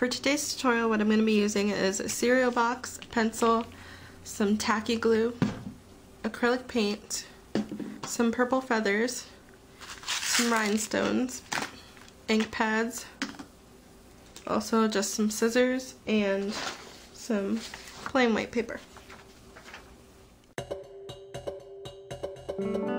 For today's tutorial, what I'm going to be using is a cereal box, a pencil, some tacky glue, acrylic paint, some purple feathers, some rhinestones, ink pads, also just some scissors, and some plain white paper.